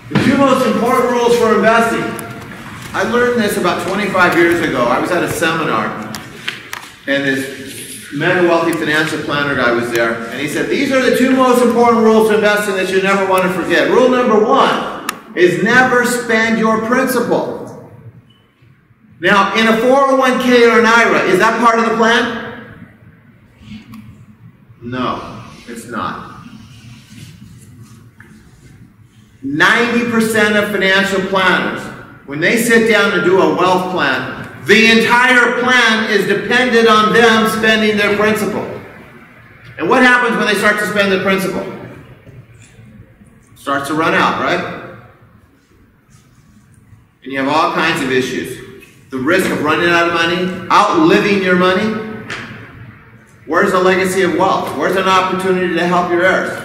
The two most important rules for investing. I learned this about 25 years ago. I was at a seminar, and this Mega Wealthy Financial Planner guy was there, and he said, these are the two most important rules to investing that you never want to forget. Rule number one is never spend your principal. Now, in a 401k or an IRA, is that part of the plan? No, it's not. 90% of financial planners, when they sit down and do a wealth plan, the entire plan is dependent on them spending their principal. And what happens when they start to spend the principal? It starts to run out, right? And you have all kinds of issues. The risk of running out of money, outliving your money. Where's the legacy of wealth? Where's an opportunity to help your heirs?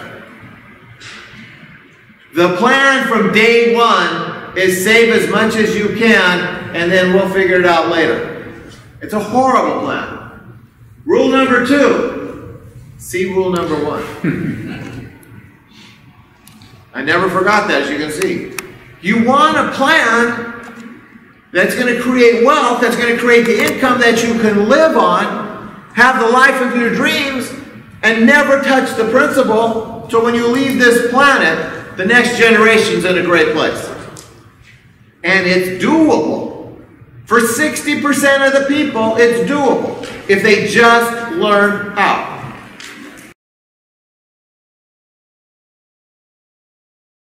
The plan from day one is save as much as you can, and then we'll figure it out later. It's a horrible plan. Rule number two. See rule number one. I never forgot that, as you can see. You want a plan that's going to create wealth, that's going to create the income that you can live on, have the life of your dreams, and never touch the principal, so when you leave this planet, the next generation's in a great place. And it's doable. For 60% of the people, it's doable if they just learn how.